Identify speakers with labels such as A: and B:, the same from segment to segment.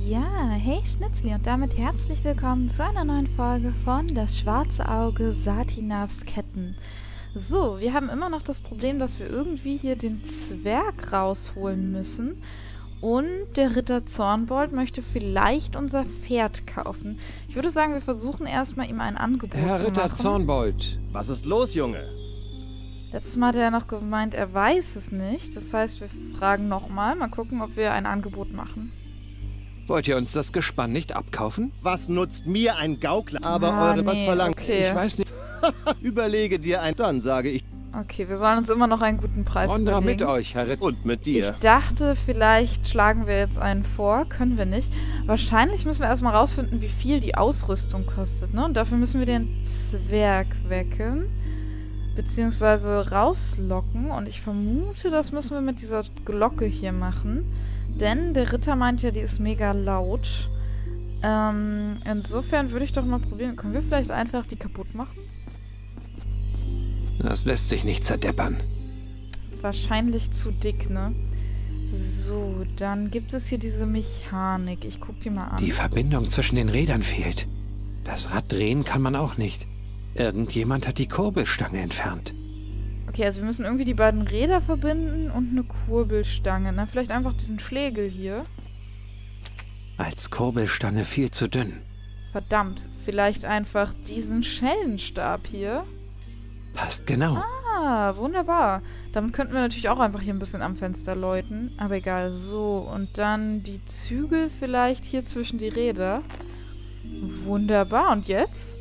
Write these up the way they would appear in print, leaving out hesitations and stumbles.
A: Ja, hey Schnitzli und damit herzlich willkommen zu einer neuen Folge von Das schwarze Auge Satinavs Ketten. So, wir haben immer noch das Problem, dass wir irgendwie hier den Zwerg rausholen müssen. Und der Ritter Zornbold möchte vielleicht unser Pferd kaufen. Ich würde sagen, wir versuchen erstmal ihm ein Angebot zu machen.
B: Herr Ritter Zornbold.
C: Was ist los, Junge?
A: Letztes Mal hat er noch gemeint, er weiß es nicht. Das heißt, wir fragen nochmal. Mal gucken, ob wir ein Angebot machen.
B: Wollt ihr uns das Gespann nicht abkaufen?
C: Was nutzt mir ein Gaukler? Aber was verlangt?
A: Okay.
B: Ich weiß nicht.
C: Überlege dir ein... Dann sage ich...
A: Okay, wir sollen uns immer noch einen guten Preis
B: Honda
A: überlegen.
B: mit euch, Herr Ritter.
C: Und mit dir.
A: Ich dachte, vielleicht schlagen wir jetzt einen vor. Können wir nicht. Wahrscheinlich müssen wir erstmal rausfinden, wie viel die Ausrüstung kostet, ne? Und dafür müssen wir den Zwerg wecken. Beziehungsweise rauslocken. Und ich vermute, das müssen wir mit dieser Glocke hier machen. Denn der Ritter meint ja, die ist mega laut. Insofern würde ich doch mal probieren. Können wir vielleicht einfach die kaputt machen?
B: Das lässt sich nicht zerdeppern.
A: Ist wahrscheinlich zu dick, ne? So, dann gibt es hier diese Mechanik. Ich guck die mal an.
B: Die Verbindung zwischen den Rädern fehlt. Das Rad drehen kann man auch nicht. Irgendjemand hat die Kurbelstange entfernt.
A: Okay, also wir müssen irgendwie die beiden Räder verbinden und eine Kurbelstange. Na, vielleicht einfach diesen Schlägel hier.
B: Als Kurbelstange viel zu dünn.
A: Verdammt, vielleicht einfach diesen Schellenstab hier.
B: Passt genau.
A: Ah, wunderbar. Damit könnten wir natürlich auch einfach hier ein bisschen am Fenster läuten. Aber egal, so. Und dann die Zügel vielleicht hier zwischen die Räder. Wunderbar. Und jetzt?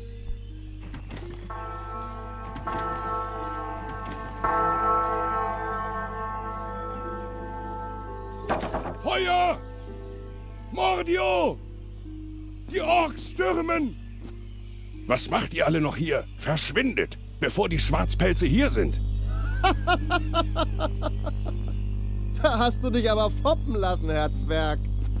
D: Feuer! Mordio! Die Orks stürmen! Was macht ihr alle noch hier? Verschwindet, bevor die Schwarzpelze hier sind.
C: Da hast du dich aber foppen lassen, Herr Zwerg.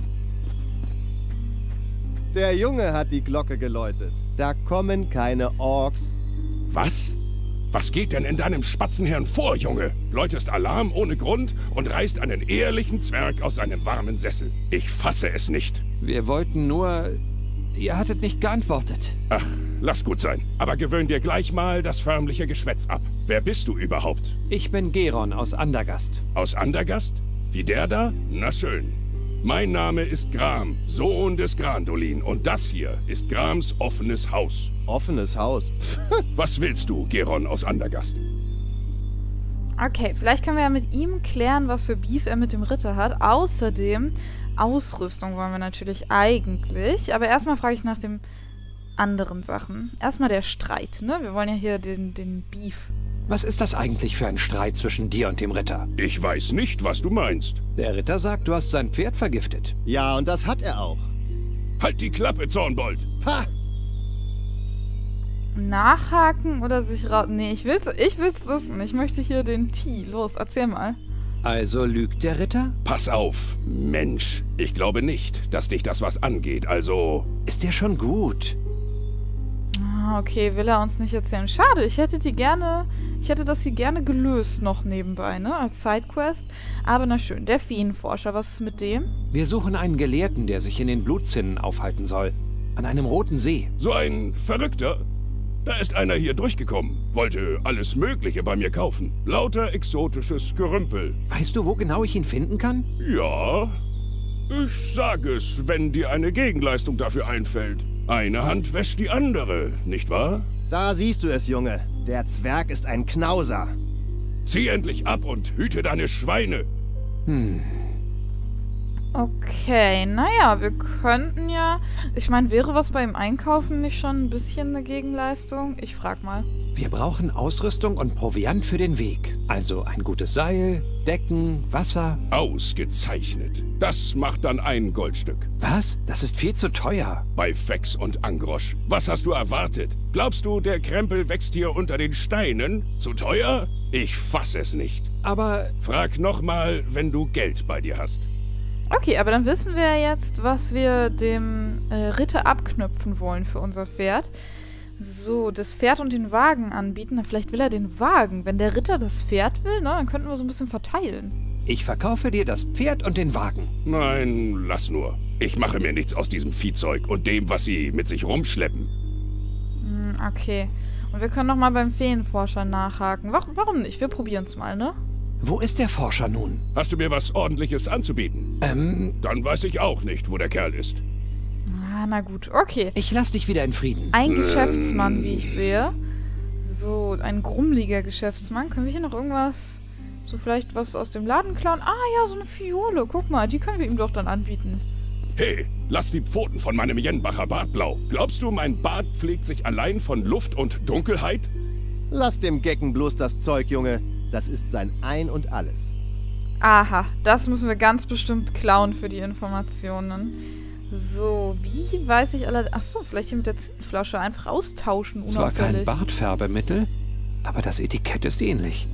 C: Der Junge hat die Glocke geläutet. Da kommen keine Orks.
D: Was? Was geht denn in deinem Spatzenhirn vor, Junge? Läutest Alarm ohne Grund und reißt einen ehrlichen Zwerg aus seinem warmen Sessel. Ich fasse es nicht.
B: Wir wollten nur... Ihr hattet nicht geantwortet.
D: Ach, lass gut sein. Aber gewöhn dir gleich mal das förmliche Geschwätz ab. Wer bist du überhaupt?
B: Ich bin Geron aus Andergast.
D: Aus Andergast? Wie der da? Na schön. Mein Name ist Gram, Sohn des Grandolin. Und das hier ist Grams offenes Haus.
C: Offenes Haus.
D: Was willst du, Geron aus Andergast?
A: Okay, vielleicht können wir ja mit ihm klären, was für Beef er mit dem Ritter hat. Außerdem, Ausrüstung wollen wir natürlich eigentlich. Aber erstmal frage ich nach den anderen Sachen. Erstmal der Streit, ne? Wir wollen ja hier den Beef.
B: Was ist das eigentlich für ein Streit zwischen dir und dem Ritter?
D: Ich weiß nicht, was du meinst.
B: Der Ritter sagt, du hast sein Pferd vergiftet.
C: Ja, und das hat er auch.
D: Halt die Klappe, Zornbold!
C: Ha!
A: Nachhaken oder sich raus... Nee, ich will's wissen. Ich möchte hier den Tee. Los, erzähl mal.
B: Also lügt der Ritter?
D: Pass auf, Mensch. Ich glaube nicht, dass dich das was angeht, also...
B: Ist der schon gut?
A: Ah, okay, will er uns nicht erzählen. Schade, ich hätte das hier gerne gelöst noch nebenbei, ne? Als Sidequest. Aber na schön, der Fienenforscher, was ist mit dem?
B: Wir suchen einen Gelehrten, der sich in den Blutzinnen aufhalten soll. An einem roten See.
D: So ein Verrückter? Da ist einer hier durchgekommen. Wollte alles Mögliche bei mir kaufen. Lauter exotisches Gerümpel.
B: Weißt du, wo genau ich ihn finden kann?
D: Ja, ich sag es, wenn dir eine Gegenleistung dafür einfällt. Eine Hand wäscht die andere, nicht wahr?
C: Da siehst du es, Junge. Der Zwerg ist ein Knauser.
D: Zieh endlich ab und hüte deine Schweine.
A: Okay, naja, wir könnten ja... Ich meine, wäre was beim Einkaufen nicht schon ein bisschen eine Gegenleistung? Ich frag mal.
B: Wir brauchen Ausrüstung und Proviant für den Weg. Also ein gutes Seil, Decken, Wasser.
D: Ausgezeichnet. Das macht dann ein Goldstück.
B: Was? Das ist viel zu teuer.
D: Bei Fex und Angrosch. Was hast du erwartet? Glaubst du, der Krempel wächst hier unter den Steinen? Zu teuer? Ich fass es nicht.
B: Aber
D: Frag nochmal, wenn du Geld bei dir hast.
A: Okay, aber dann wissen wir jetzt, was wir dem Ritter abknüpfen wollen für unser Pferd. So, das Pferd und den Wagen anbieten. Na, vielleicht will er den Wagen. Wenn der Ritter das Pferd will, ne, dann könnten wir so ein bisschen verteilen.
B: Ich verkaufe dir das Pferd und den Wagen.
D: Nein, lass nur. Ich mache mir nichts aus diesem Viehzeug und dem, was sie mit sich rumschleppen.
A: Okay. Und wir können noch mal beim Feenforscher nachhaken. Warum nicht? Wir probieren es mal, ne?
B: Wo ist der Forscher nun?
D: Hast du mir was Ordentliches anzubieten? Dann weiß ich auch nicht, wo der Kerl ist.
A: Na gut, okay.
B: Ich lass dich wieder in Frieden.
A: Ein Geschäftsmann, wie ich sehe. So, ein grummeliger Geschäftsmann. Können wir hier noch irgendwas, so vielleicht was aus dem Laden klauen? Ah ja, so eine Fiole. Guck mal, die können wir ihm doch dann anbieten.
D: Hey, lass die Pfoten von meinem Jenbacher Bart blau. Glaubst du, mein Bart pflegt sich allein von Luft und Dunkelheit?
C: Lass dem Gecken bloß das Zeug, Junge. Das ist sein Ein und Alles.
A: Aha, das müssen wir ganz bestimmt klauen für die Informationen. So, wie weiß ich alle... Achso, vielleicht hier mit der Zintflasche einfach austauschen,
B: Zwar kein
A: unauffällig.
B: Bartfärbemittel, aber das Etikett ist ähnlich.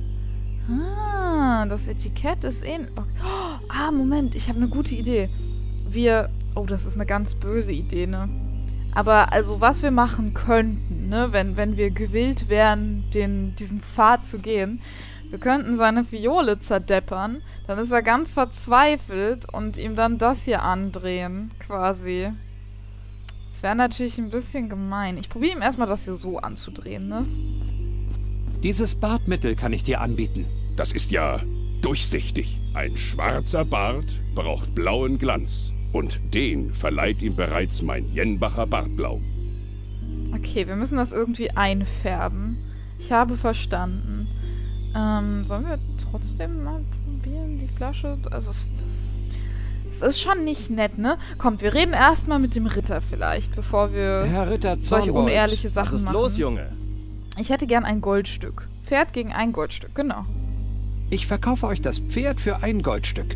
A: Ah, das Etikett ist ähnlich. Oh, Moment, ich habe eine gute Idee. Oh, das ist eine ganz böse Idee, ne? Aber also, was wir machen könnten, ne, wenn wir gewillt wären, diesen Pfad zu gehen, wir könnten seine Fiole zerdeppern, dann ist er ganz verzweifelt und ihm dann das hier andrehen, quasi. Das wäre natürlich ein bisschen gemein. Ich probiere ihm erstmal das hier so anzudrehen, ne?
B: Dieses Bartmittel kann ich dir anbieten.
D: Das ist ja durchsichtig. Ein schwarzer Bart braucht blauen Glanz. Und den verleiht ihm bereits mein Jenbacher Bartblau.
A: Okay, wir müssen das irgendwie einfärben. Ich habe verstanden. Sollen wir trotzdem mal probieren, die Flasche? Also es ist schon nicht nett, ne? Kommt, wir reden erstmal mit dem Ritter vielleicht, bevor wir
B: Herr Ritter
A: solche
B: Zornbold,
A: unehrliche
C: Was
A: Sachen
C: ist
A: machen.
C: los, Junge?
A: Ich hätte gern ein Goldstück. Pferd gegen ein Goldstück, genau.
B: ich verkaufe euch das Pferd für ein Goldstück.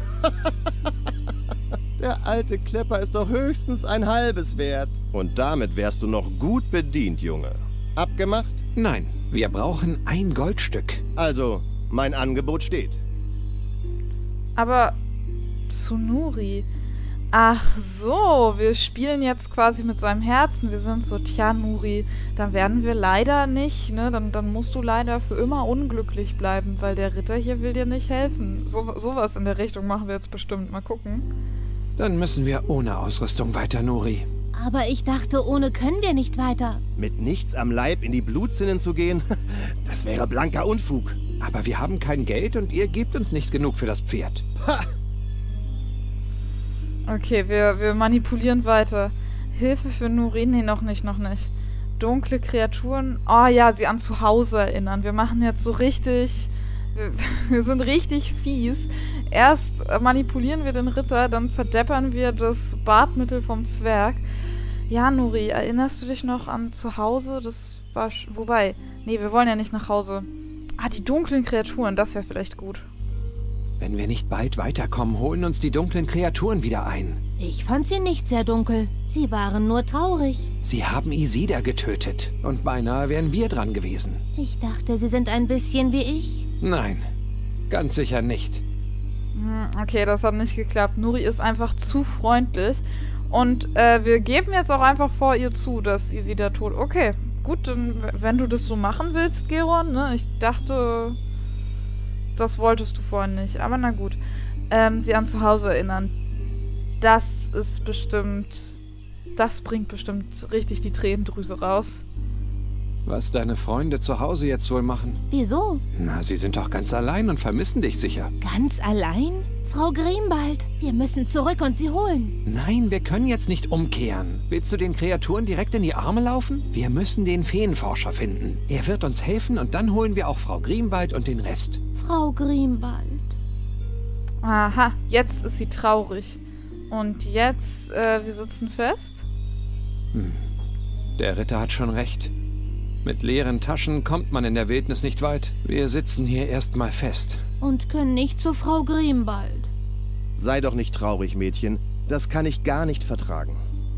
C: Der alte Klepper ist doch höchstens ein halbes wert. Und damit wärst du noch gut bedient, Junge. Abgemacht?
B: Nein, wir brauchen ein Goldstück.
C: Also, mein Angebot steht.
A: Aber Tsunuri. Ach so, wir spielen jetzt quasi mit seinem Herzen. Wir sind so, tja, Nuri, dann werden wir leider nicht, ne? Dann musst du leider für immer unglücklich bleiben, weil der Ritter hier will dir nicht helfen. Sowas in der Richtung machen wir jetzt bestimmt. Mal gucken.
B: Dann müssen wir ohne Ausrüstung weiter, Nuri.
E: Aber ich dachte, ohne können wir nicht weiter.
C: Mit nichts am Leib in die Blutzinnen zu gehen, das wäre blanker Unfug.
B: Aber wir haben kein Geld und ihr gebt uns nicht genug für das Pferd.
C: Ha!
A: Okay, wir manipulieren weiter. Hilfe für Nuri? Nee, noch nicht. Dunkle Kreaturen? Oh ja, sie an zu Hause erinnern. Wir machen jetzt so richtig... Wir sind richtig fies. Erst manipulieren wir den Ritter, dann zerdeppern wir das Bartmittel vom Zwerg. Ja, Nuri, erinnerst du dich noch an zu Hause? Das war... Wobei... Nee, wir wollen ja nicht nach Hause. Ah, die dunklen Kreaturen, das wäre vielleicht gut.
B: Wenn wir nicht bald weiterkommen, holen uns die dunklen Kreaturen wieder ein.
E: Ich fand sie nicht sehr dunkel. Sie waren nur traurig.
B: Sie haben Isida getötet und beinahe wären wir dran gewesen.
E: Ich dachte, sie sind ein bisschen wie ich.
B: Nein, ganz sicher nicht.
A: Okay, das hat nicht geklappt. Nuri ist einfach zu freundlich. Und wir geben jetzt auch einfach vor ihr zu, dass Isida tot... Okay, gut, dann, wenn du das so machen willst, Geron, ne? Ich dachte... Das wolltest du vorhin nicht, aber na gut. Sie an zu Hause erinnern. Das ist bestimmt... Das bringt bestimmt richtig die Tränendrüse raus.
B: Was deine Freunde zu Hause jetzt wohl machen?
E: Wieso?
B: Na, sie sind doch ganz allein und vermissen dich sicher.
E: Ganz allein? Frau Grimbald, wir müssen zurück und sie holen.
B: Nein, wir können jetzt nicht umkehren. Willst du den Kreaturen direkt in die Arme laufen? Wir müssen den Feenforscher finden. Er wird uns helfen und dann holen wir auch Frau Grimbald und den Rest.
E: Frau Grimbald.
A: Aha, jetzt ist sie traurig. Und jetzt, wir sitzen fest?
B: Der Ritter hat schon recht. Mit leeren Taschen kommt man in der Wildnis nicht weit. Wir sitzen hier erstmal fest.
E: Und können nicht zu Frau Grimbald.
C: Sei doch nicht traurig, Mädchen. Das kann ich gar nicht vertragen.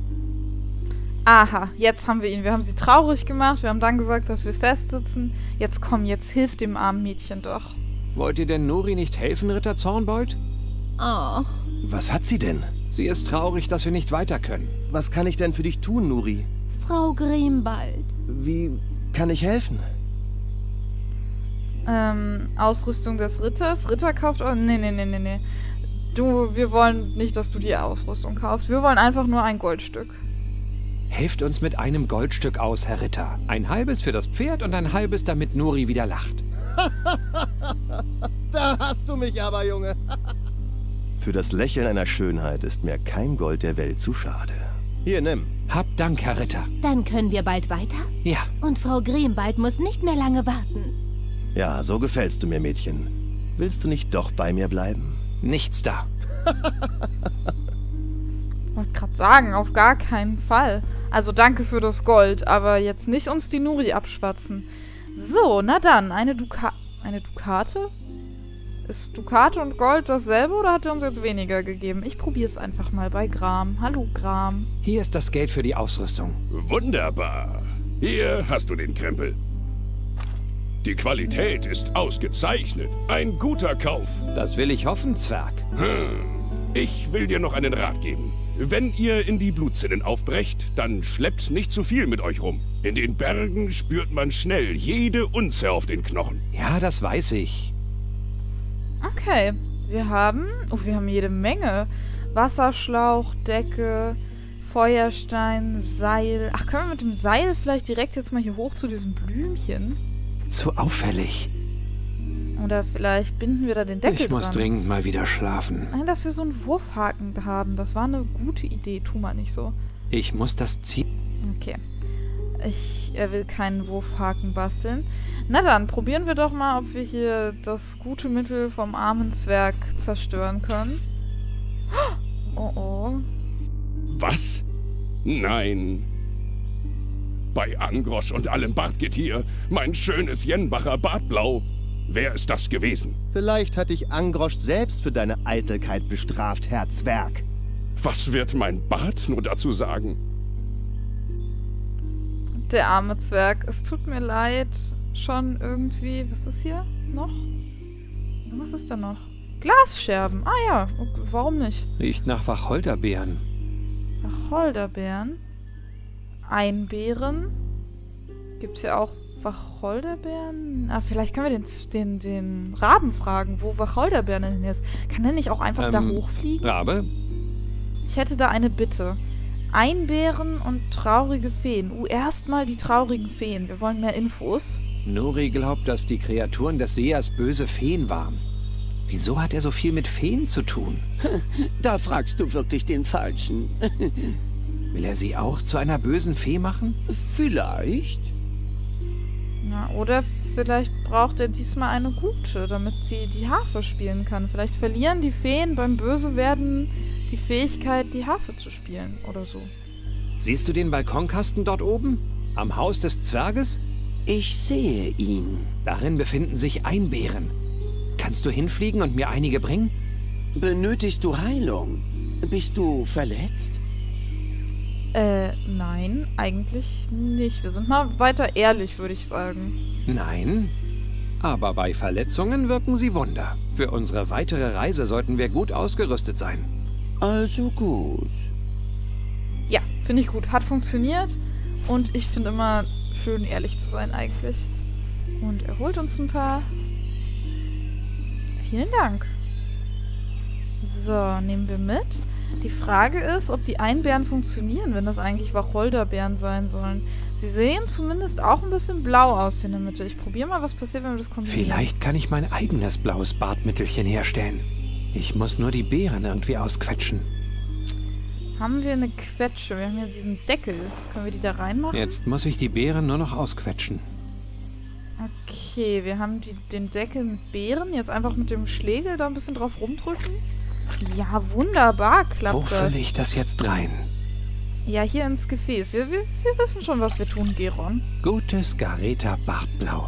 A: Aha, jetzt haben wir ihn. Wir haben sie traurig gemacht. Wir haben dann gesagt, dass wir festsitzen. Jetzt komm, jetzt hilf dem armen Mädchen doch.
B: Wollt ihr denn Nuri nicht helfen, Ritter Zornbold?
E: Ach.
C: Was hat sie denn?
B: Sie ist traurig, dass wir nicht weiter können.
C: Was kann ich denn für dich tun, Nuri?
E: Frau Grimbald.
C: Wie kann ich helfen?
A: Ausrüstung des Ritters. Ritter kauft... Oh, nee. Wir wollen nicht, dass du die Ausrüstung kaufst. Wir wollen einfach nur ein Goldstück.
B: Helft uns mit einem Goldstück aus, Herr Ritter. Ein halbes für das Pferd und ein halbes, damit Nuri wieder lacht.
C: Da hast du mich aber, Junge. Für das Lächeln einer Schönheit ist mir kein Gold der Welt zu schade. Hier, nimm.
B: Hab Dank, Herr Ritter.
E: Dann können wir bald weiter?
B: Ja.
E: Und Frau Grimbald muss nicht mehr lange warten.
C: Ja, so gefällst du mir, Mädchen. Willst du nicht doch bei mir bleiben?
B: Nichts da.
A: Ich wollte gerade sagen, auf gar keinen Fall. Also danke für das Gold, aber jetzt nicht uns die Nuri abschwatzen. So, na dann, eine Dukate? Ist Dukate und Gold dasselbe oder hat er uns jetzt weniger gegeben? Ich probiere es einfach mal bei Gram. Hallo, Gram.
B: Hier ist das Geld für die Ausrüstung.
D: Wunderbar. Hier hast du den Krempel. Die Qualität ist ausgezeichnet. Ein guter Kauf.
B: Das will ich hoffen, Zwerg.
D: Ich will dir noch einen Rat geben. Wenn ihr in die Blutzinnen aufbrecht, dann schleppt nicht zu viel mit euch rum. In den Bergen spürt man schnell jede Unze auf den Knochen.
B: Ja, das weiß ich.
A: Okay, wir haben jede Menge. Wasserschlauch, Decke, Feuerstein, Seil. Ach, können wir mit dem Seil vielleicht direkt jetzt mal hier hoch zu diesem Blümchen?
B: Zu auffällig.
A: Oder vielleicht binden wir da den Deckel dran.
B: Ich muss dringend mal wieder schlafen.
A: Nein, dass wir so einen Wurfhaken haben. Das war eine gute Idee. Tu mal nicht so.
B: Ich muss das ziehen.
A: Okay. Er will keinen Wurfhaken basteln. Na dann, probieren wir doch mal, ob wir hier das gute Mittel vom armen Zwerg zerstören können. Oh oh.
D: Was? Nein. Bei Angrosch und allem Bartgetier, mein schönes Jenbacher Bartblau. Wer ist das gewesen?
C: Vielleicht hat dich Angrosch selbst für deine Eitelkeit bestraft, Herr Zwerg.
D: Was wird mein Bart nur dazu sagen?
A: Der arme Zwerg. Es tut mir leid. Schon irgendwie... Was ist hier noch? Was ist da noch? Glasscherben. Ah ja, okay, warum nicht?
B: Riecht nach Wacholderbeeren.
A: Wacholderbeeren? Einbeeren? Gibt's hier auch Wacholderbeeren? Ah, vielleicht können wir den Raben fragen, wo Wacholderbeeren denn ist. Kann der nicht auch einfach da hochfliegen?
B: Rabe?
A: Ich hätte da eine Bitte. Einbeeren und traurige Feen. Erstmal die traurigen Feen. Wir wollen mehr Infos.
B: Nuri glaubt, dass die Kreaturen des Seers böse Feen waren. Wieso hat er so viel mit Feen zu tun?
F: Da fragst du wirklich den Falschen.
B: Will er sie auch zu einer bösen Fee machen?
F: Vielleicht.
A: Ja, oder vielleicht braucht er diesmal eine gute, damit sie die Harfe spielen kann. Vielleicht verlieren die Feen beim Bösewerden die Fähigkeit, die Harfe zu spielen oder so.
B: Siehst du den Balkonkasten dort oben? Am Haus des Zwerges?
F: Ich sehe ihn.
B: Darin befinden sich Einbeeren. Kannst du hinfliegen und mir einige bringen?
F: Benötigst du Heilung? Bist du verletzt?
A: Nein, eigentlich nicht. Wir sind mal weiter ehrlich, würde ich sagen.
B: Nein, aber bei Verletzungen wirken sie Wunder. Für unsere weitere Reise sollten wir gut ausgerüstet sein.
F: Also gut.
A: Ja, finde ich gut. Hat funktioniert. Und ich finde immer schön, ehrlich zu sein eigentlich. Und er holt uns ein paar. Vielen Dank. So, nehmen wir mit. Die Frage ist, ob die Einbeeren funktionieren, wenn das eigentlich Wacholderbeeren sein sollen. Sie sehen zumindest auch ein bisschen blau aus hier in der Mitte. Ich probiere mal, was passiert, wenn wir das kombinieren.
B: Vielleicht kann ich mein eigenes blaues Bartmittelchen herstellen. Ich muss nur die Beeren irgendwie ausquetschen.
A: Haben wir eine Quetsche? Wir haben hier diesen Deckel. Können wir die da reinmachen?
B: Jetzt muss ich die Beeren nur noch ausquetschen.
A: Okay, wir haben den Deckel mit Beeren. Jetzt einfach mit dem Schlegel da ein bisschen drauf rumdrücken. Ja, wunderbar klappt
B: Wo
A: das.
B: fülle ich das jetzt rein?
A: Ja, hier ins Gefäß. Wir wissen schon, was wir tun, Geron.
B: Gutes Gareta Bartblau.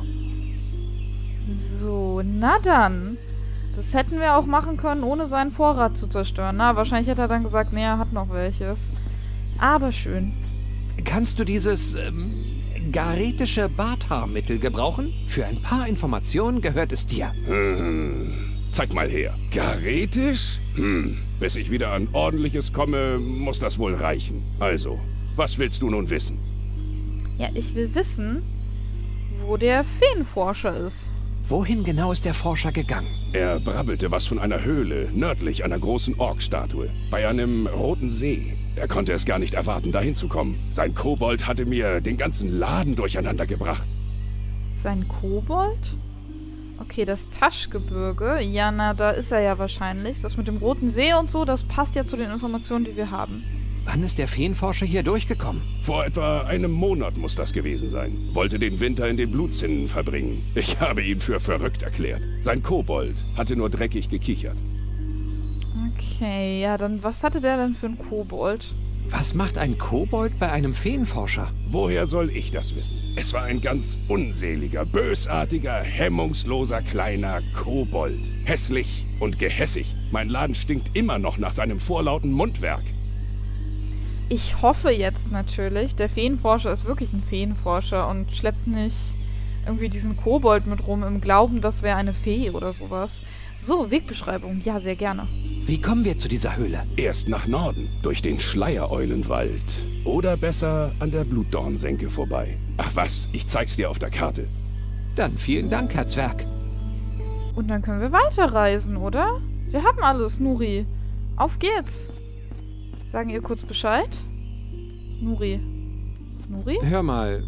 A: So, na dann. Das hätten wir auch machen können, ohne seinen Vorrat zu zerstören. Na, wahrscheinlich hätte er dann gesagt, nee, er hat noch welches. Aber schön.
B: Kannst du dieses garetische Barthaarmittel gebrauchen? Für ein paar Informationen gehört es dir.
D: Zeig mal her. Garetisch? Bis ich wieder an Ordentliches komme, muss das wohl reichen. Also, was willst du nun wissen?
A: Ja, ich will wissen, wo der Feenforscher ist.
B: Wohin genau ist der Forscher gegangen?
D: Er brabbelte was von einer Höhle, nördlich einer großen Ork-Statue, bei einem roten See. Er konnte es gar nicht erwarten, dahin zu kommen. Sein Kobold hatte mir den ganzen Laden durcheinander gebracht.
A: Sein Kobold? Okay, das Taschgebirge. Ja, na, da ist er ja wahrscheinlich. Das mit dem roten See und so, das passt ja zu den Informationen, die wir haben.
B: Wann ist der Feenforscher hier durchgekommen?
D: Vor etwa einem Monat muss das gewesen sein. Wollte den Winter in den Blutzinnen verbringen. Ich habe ihn für verrückt erklärt. Sein Kobold hatte nur dreckig gekichert.
A: Okay, ja, dann was hatte der denn für einen Kobold?
B: Was macht ein Kobold bei einem Feenforscher?
D: Woher soll ich das wissen? Es war ein ganz unseliger, bösartiger, hemmungsloser kleiner Kobold. Hässlich und gehässig. Mein Laden stinkt immer noch nach seinem vorlauten Mundwerk.
A: Ich hoffe jetzt natürlich, der Feenforscher ist wirklich ein Feenforscher und schleppt nicht irgendwie diesen Kobold mit rum im Glauben, das wäre eine Fee oder sowas. So, Wegbeschreibung. Ja, sehr gerne.
B: Wie kommen wir zu dieser Höhle?
D: Erst nach Norden, durch den Schleiereulenwald. Oder besser an der Blutdornsenke vorbei. Ach was, ich zeig's dir auf der Karte.
B: Dann vielen Dank, Herr Zwerg.
A: Und dann können wir weiterreisen, oder? Wir haben alles, Nuri. Auf geht's. Sagen ihr kurz Bescheid? Nuri. Nuri?
B: Hör mal,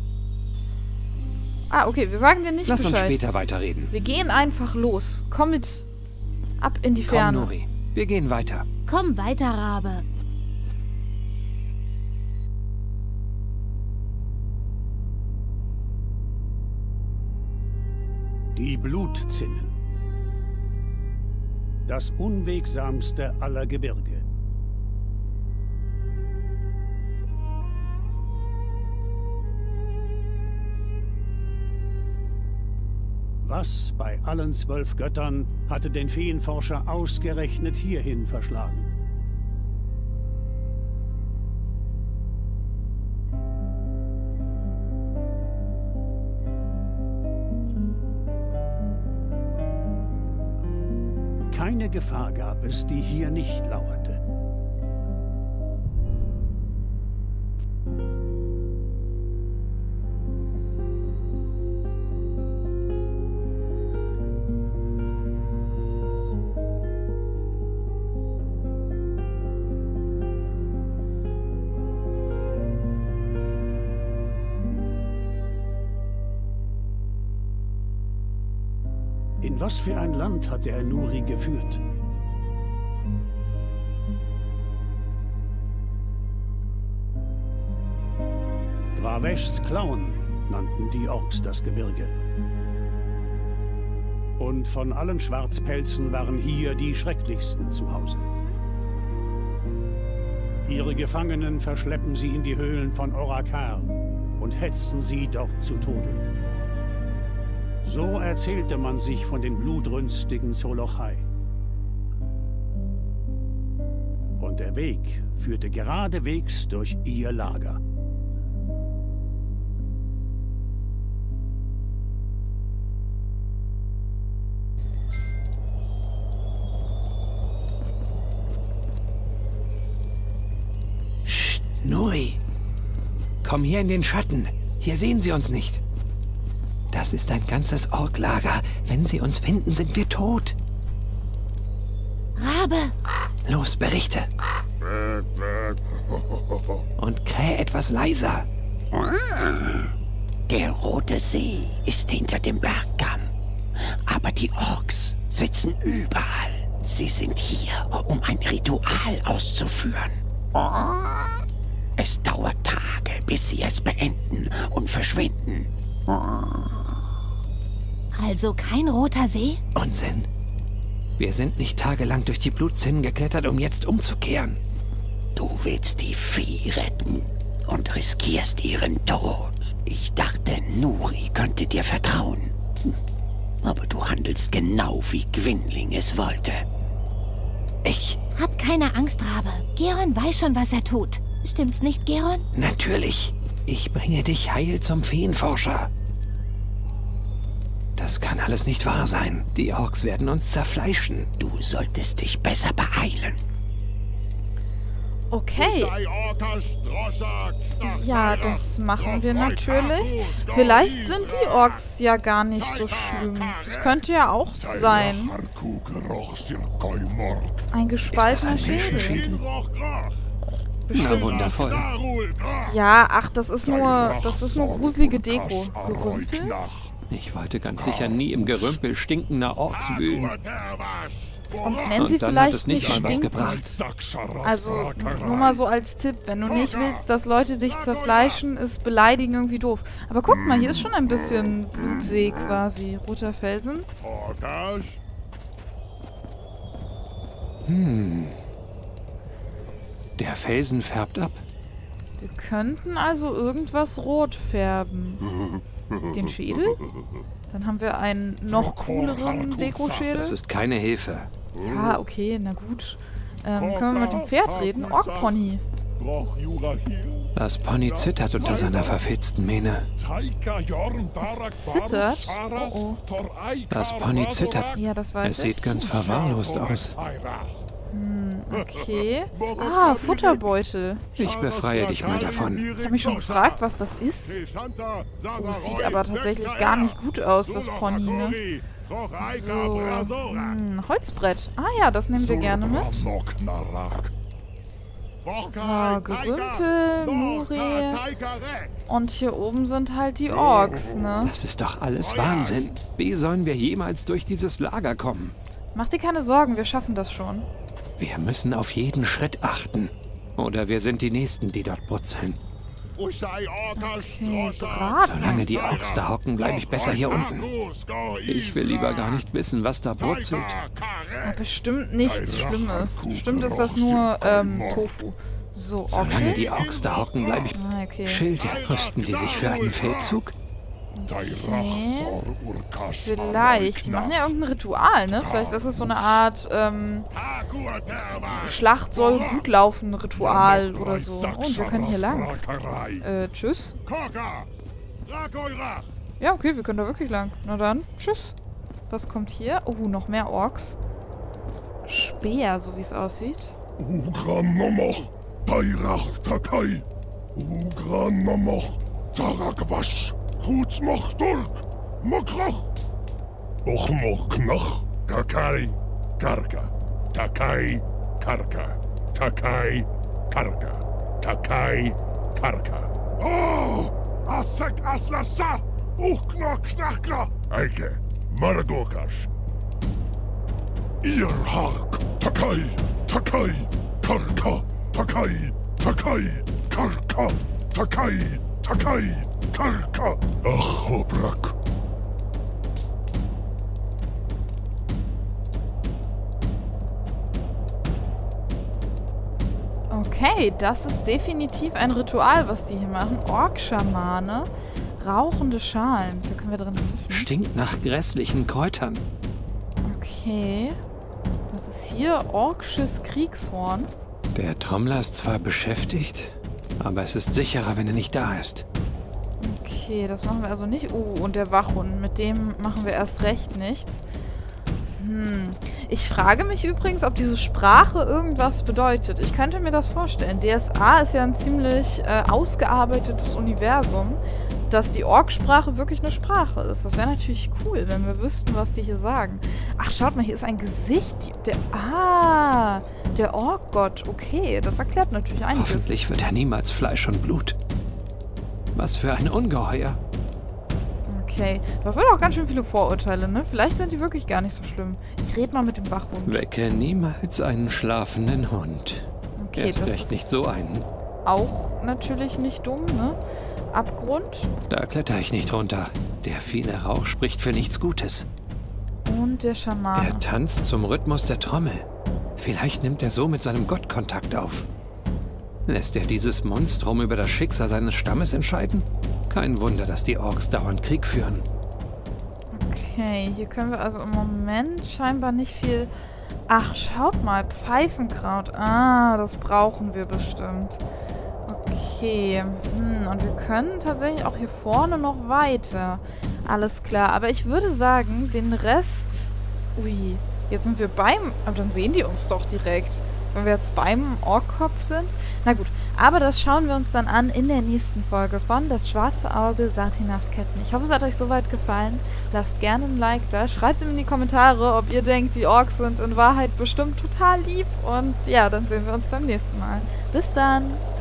A: Ah, okay, wir sagen dir nicht
B: lass
A: Bescheid.
B: uns später weiterreden.
A: Wir gehen einfach los. Komm mit. Ab in die Ferne.
B: Komm, Nuri. Wir gehen weiter.
E: Komm weiter, Rabe.
G: Die Blutzinnen. Das unwegsamste aller Gebirge. Was bei allen 12 Göttern hatte den Feenforscher ausgerechnet hierhin verschlagen? Keine Gefahr gab es, die hier nicht lauerte. In was für ein Land hatte er Nuri geführt? Graveshs Klauen nannten die Orks das Gebirge. Und von allen Schwarzpelzen waren hier die schrecklichsten zu Hause. Ihre Gefangenen verschleppen sie in die Höhlen von Orakar und hetzen sie dort zu Tode. So erzählte man sich von den blutrünstigen Zolochai. Und der Weg führte geradewegs durch ihr Lager.
B: Psst, Nuri. Komm hier in den Schatten. Hier sehen sie uns nicht. Das ist ein ganzes Orklager. Wenn sie uns finden, sind wir tot.
E: Rabe!
B: Los, berichte. Und kräh etwas leiser.
F: Der Rote See ist hinter dem Bergkamm. Aber die Orks sitzen überall. Sie sind hier, um ein Ritual auszuführen. Es dauert Tage, bis sie es beenden und verschwinden.
E: Also kein roter See?
B: Unsinn. Wir sind nicht tagelang durch die Blutzinnen geklettert, um jetzt umzukehren.
F: Du willst die Vieh retten und riskierst ihren Tod. Ich dachte, Nuri könnte dir vertrauen. Aber du handelst genau, wie Gwynling es wollte.
E: Hab keine Angst, Rabe. Geron weiß schon, was er tut. Stimmt's nicht, Geron?
B: Natürlich. Ich bringe dich heil zum Feenforscher. Das kann alles nicht wahr sein. Die Orks werden uns zerfleischen.
F: Du solltest dich besser beeilen.
A: Okay. Ja, das machen wir natürlich. Vielleicht sind die Orks ja gar nicht so schlimm. Das könnte ja auch sein. Ein gespaltener Schädel.
B: Na, wundervoll.
A: Ja, ach, das ist nur gruselige Deko. Gerümpel?
B: Ich wollte ganz sicher nie im Gerümpel stinkender Orks wühlen.
A: Und wenn sie
B: Und dann
A: vielleicht
B: hat es nicht mal was
A: stinken.
B: gebracht.
A: Also, nur mal so als Tipp, wenn du nicht willst, dass Leute dich zerfleischen, ist Beleidigen irgendwie doof. Aber guck mal, hier ist schon ein bisschen Blutsee quasi. Roter Felsen.
B: Der Felsen färbt ab.
A: Wir könnten also irgendwas rot färben. Den Schädel? Dann haben wir einen noch cooleren Dekoschädel.
B: Das ist keine Hilfe.
A: Ja, okay, na gut. Können wir mit dem Pferd reden? Ork-Pony.
B: Das Pony zittert unter seiner verfilzten Mähne.
A: Zittert? Oh, oh.
B: Das Pony zittert.
A: Ja, das weiß
B: Es
A: ich.
B: sieht ganz verwahrlost aus.
A: Okay. Ah, Futterbeutel.
B: Ich befreie dich mal davon.
A: Ich habe mich schon gefragt, was das ist. Oh, es sieht aber tatsächlich gar nicht gut aus, das Pony, ne? So, Holzbrett. Ah ja, das nehmen wir gerne mit. So, Gerümpel, Muri. Und hier oben sind halt die Orks, ne?
B: Das ist doch alles Wahnsinn. Wie sollen wir jemals durch dieses Lager kommen?
A: Mach dir keine Sorgen, wir schaffen das schon.
B: Wir müssen auf jeden Schritt achten. Oder wir sind die Nächsten, die dort brutzeln.
A: Okay, Braten.
B: Solange die Orks da hocken, bleibe ich besser hier unten. Ich will lieber gar nicht wissen, was da brutzelt.
A: Ja, bestimmt nichts Schlimmes. Bestimmt ist das nur, Tofu. So,
B: Solange
A: okay.
B: die Orks da hocken, bleibe ich...
A: Ah, okay.
B: Schilde, rüsten die sich für einen Feldzug?
A: Nee. Vielleicht. Die machen ja irgendein Ritual, ne? Vielleicht ist es so eine Art, Schlacht soll gut laufen Ritual oder so. Oh, und wir können hier lang. Tschüss. Ja, okay, wir können da wirklich lang. Na dann, tschüss. Was kommt hier? Oh, noch mehr Orks. Speer, so wie es aussieht.
H: Goed mag dork, makrach. Och nog knach, takai, karka, takai, karka, takai, karka, takai, karka. Oh, asek aslasa, nog knachka. Eike, maradokas. Ihr hark, takai, takai, karka, takai, takai, karka, takai, takai. Karka, ach, Hobrak.
A: Okay, das ist definitiv ein Ritual, was die hier machen. Ork-Schamane, rauchende Schalen. Da können wir drin riechen.
B: Stinkt nach grässlichen Kräutern.
A: Okay. Was ist hier? Orksches Kriegshorn.
B: Der Trommler ist zwar beschäftigt, aber es ist sicherer, wenn er nicht da ist.
A: Okay, das machen wir also nicht. Oh, und der Wachhund. Mit dem machen wir erst recht nichts. Ich frage mich übrigens, ob diese Sprache irgendwas bedeutet. Ich könnte mir das vorstellen. DSA ist ja ein ziemlich ausgearbeitetes Universum, dass die Ork-Sprache wirklich eine Sprache ist. Das wäre natürlich cool, wenn wir wüssten, was die hier sagen. Ach, schaut mal, hier ist ein Gesicht. Der Ork-Gott. Okay, das erklärt natürlich einiges.
B: Hoffentlich wird er niemals Fleisch und Blut. Was für ein Ungeheuer.
A: Okay, du hast aber auch ganz schön viele Vorurteile, ne? Vielleicht sind die wirklich gar nicht so schlimm. Ich rede mal mit dem Wachhund.
B: Wecke niemals einen schlafenden Hund.
A: Okay,
B: Erst
A: das
B: recht
A: ist
B: nicht so einen.
A: auch natürlich nicht dumm, ne? Abgrund.
B: Da kletter ich nicht runter. Der viele Rauch spricht für nichts Gutes.
A: Und der Schamane.
B: Er tanzt zum Rhythmus der Trommel. Vielleicht nimmt er so mit seinem Gott Kontakt auf. Lässt er dieses Monstrum über das Schicksal seines Stammes entscheiden? Kein Wunder, dass die Orks dauernd Krieg führen.
A: Okay, hier können wir also im Moment scheinbar nicht viel... Ach, schaut mal, Pfeifenkraut. Ah, das brauchen wir bestimmt. Okay, und wir können tatsächlich auch hier vorne noch weiter. Alles klar, aber ich würde sagen, den Rest... Ui, jetzt sind wir beim... Aber dann sehen die uns doch direkt. wenn wir jetzt beim Orkkopf sind. Na gut, aber das schauen wir uns dann an in der nächsten Folge von Das schwarze Auge Satinavs Ketten. Ich hoffe, es hat euch soweit gefallen. Lasst gerne ein Like da. Schreibt in die Kommentare, ob ihr denkt, die Orks sind in Wahrheit bestimmt total lieb. Und ja, dann sehen wir uns beim nächsten Mal. Bis dann!